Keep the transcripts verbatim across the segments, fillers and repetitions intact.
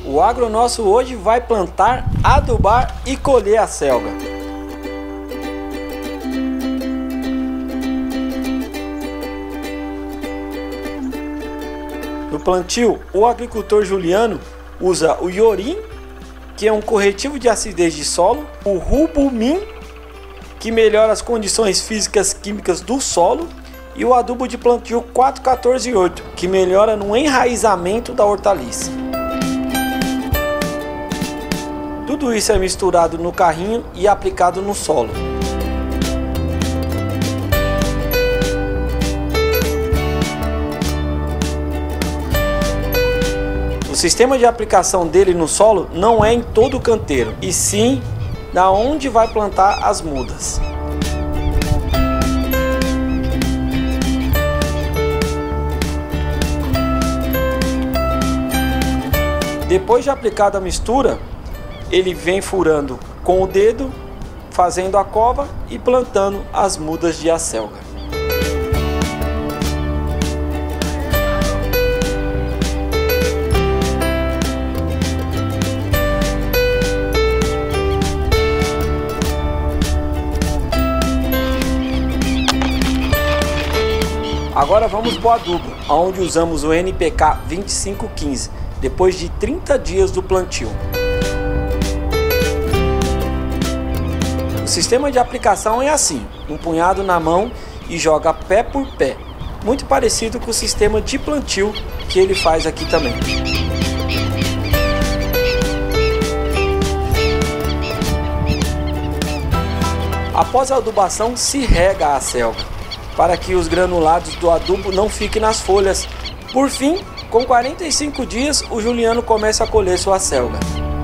O Agro Nosso hoje vai plantar, adubar e colher a selga. No plantio, o agricultor Juliano usa o Iorim, que é um corretivo de acidez de solo, o Rubumin, que melhora as condições físicas químicas do solo, e o adubo de plantio quatro quatorze oito, que melhora no enraizamento da hortaliça. Tudo isso é misturado no carrinho e aplicado no solo. O sistema de aplicação dele no solo não é em todo o canteiro, e sim na onde vai plantar as mudas. Depois de aplicada a mistura, ele vem furando com o dedo, fazendo a cova e plantando as mudas de acelga. Agora vamos para o adubo, onde usamos o N P K vinte e cinco quinze, depois de trinta dias do plantio. O sistema de aplicação é assim, um punhado na mão e joga pé por pé, muito parecido com o sistema de plantio que ele faz aqui também. Após a adubação, se rega a selga, para que os granulados do adubo não fiquem nas folhas. Por fim, com quarenta e cinco dias, o Juliano começa a colher sua selga.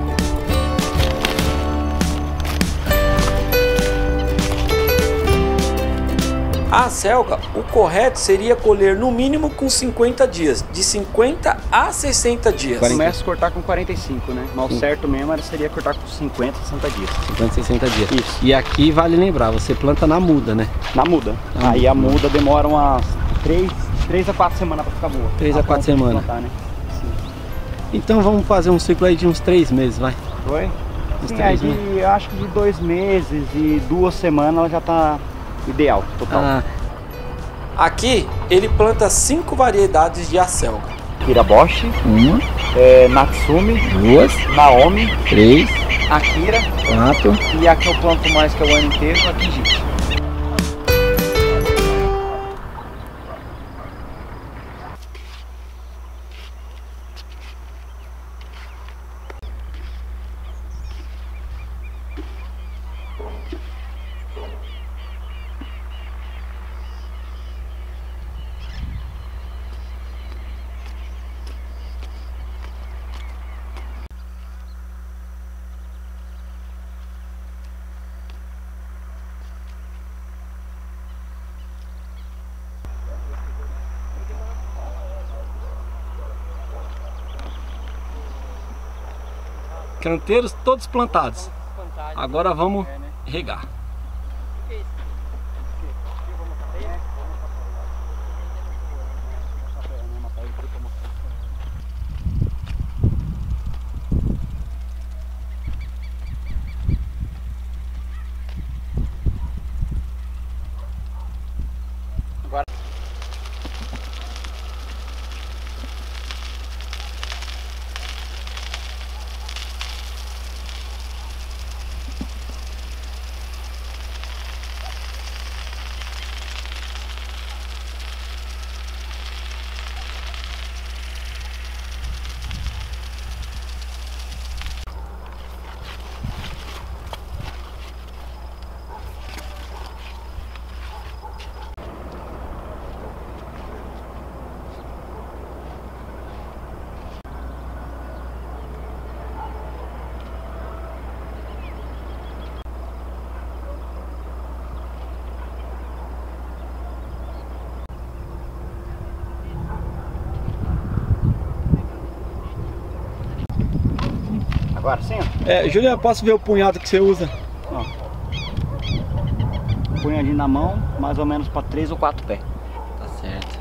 A selga, o correto seria colher no mínimo com cinquenta dias, de cinquenta a sessenta dias. Começa a cortar com quarenta e cinco, né? Mas o certo mesmo era, seria cortar com cinquenta, sessenta dias. cinquenta, sessenta dias. Isso. E aqui vale lembrar, você planta na muda, né? Na muda. Na Aí muda. a muda demora umas três a quatro semanas para ficar boa. três a quatro semanas. Plantar, né? Então vamos fazer um ciclo aí de uns três meses, vai. Foi? Uns Sim, três aí de, eu acho que de dois meses e duas semanas ela já tá ideal, total. Ah, Aqui ele planta cinco variedades de acelga. Hiraboshi, uma, é, Natsumi, duas, Naomi, três, Akira quatro. e a que eu planto mais que é o ano inteiro, a Kijiji. Canteiros todos plantados. Agora vamos regar. Agora sim? É, Juliano, posso ver o punhado que você usa? Ó. Punhadinho na mão, mais ou menos para três ou quatro pés. Tá certo.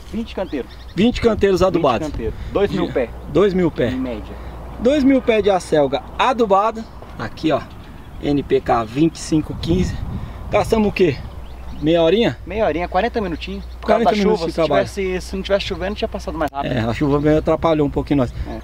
vinte canteiros. vinte canteiros adubados. vinte canteiros. dois mil pés. dois mil pés. Em média. dois mil pés de acelga adubada. Aqui, ó. N P K vinte e cinco quinze. Gastamos o quê? Meia horinha? Meia horinha, quarenta minutinhos. Por causa quarenta da minutos chuva. de Se, trabalho. tivesse, se não tivesse chovendo, tinha passado mais rápido. É, a chuva veio atrapalhou um pouquinho nós. É.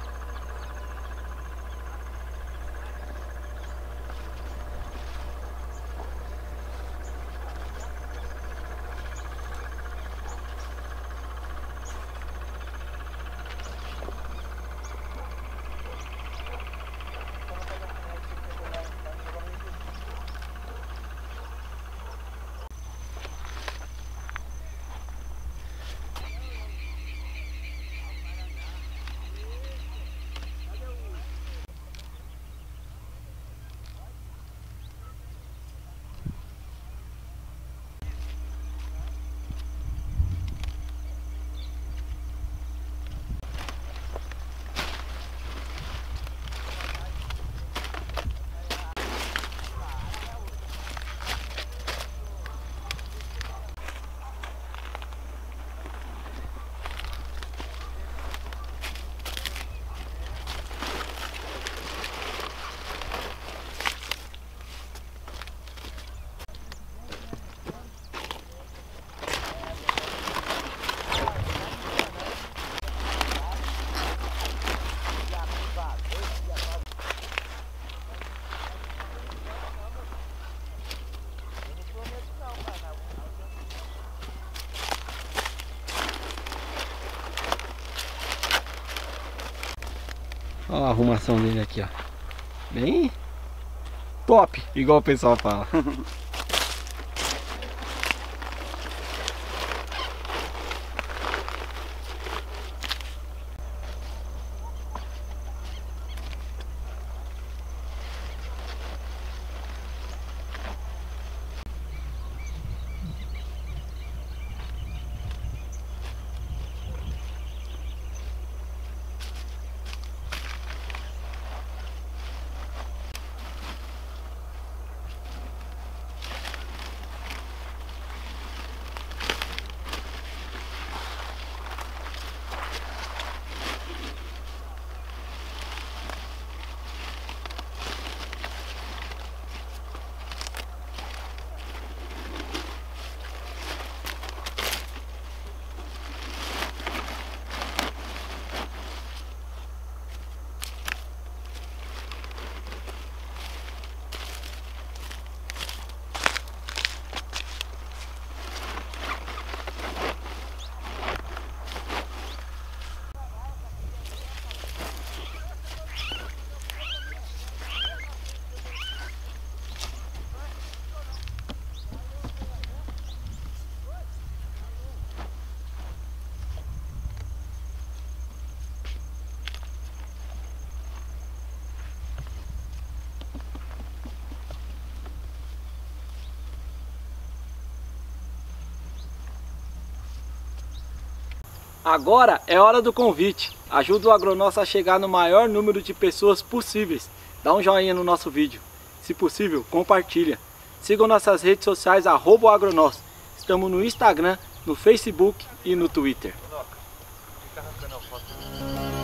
Olha a arrumação dele aqui, ó. Bem top, igual o pessoal fala. Agora é hora do convite. Ajuda o Agronoss a chegar no maior número de pessoas possíveis. Dá um joinha no nosso vídeo. Se possível, compartilha. Sigam nossas redes sociais, arroba Agronoss. Estamos no Instagram, no Facebook e no Twitter.